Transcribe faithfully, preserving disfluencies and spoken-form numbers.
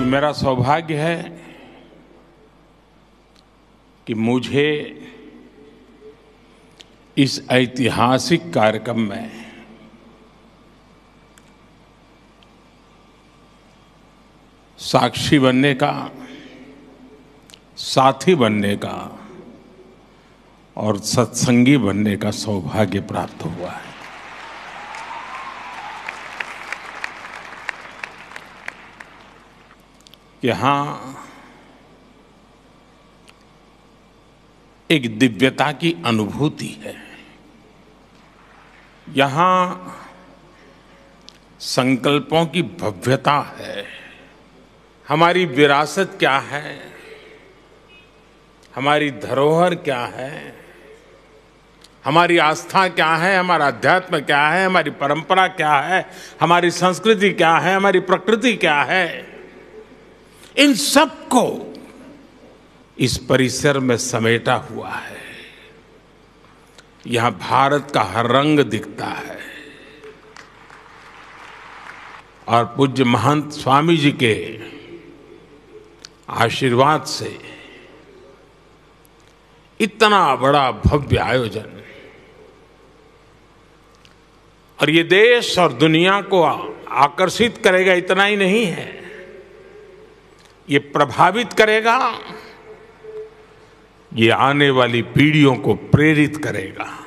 मेरा सौभाग्य है कि मुझे इस ऐतिहासिक कार्यक्रम में साक्षी बनने का, साथी बनने का और सत्संगी बनने का सौभाग्य प्राप्त हुआ है। यहाँ एक दिव्यता की अनुभूति है। यहाँ संकल्पों की भव्यता है। हमारी विरासत क्या है, हमारी धरोहर क्या है, हमारी आस्था क्या है, हमारा अध्यात्म क्या है, हमारी परंपरा क्या है, हमारी संस्कृति क्या है, हमारी प्रकृति क्या है, इन सब को इस परिसर में समेटा हुआ है। यहां भारत का हर रंग दिखता है और पूज्य महंत स्वामी जी के आशीर्वाद से इतना बड़ा भव्य आयोजन और ये देश और दुनिया को आकर्षित करेगा, इतना ही नहीं है, ये प्रभावित करेगा, ये आने वाली पीढ़ियों को प्रेरित करेगा।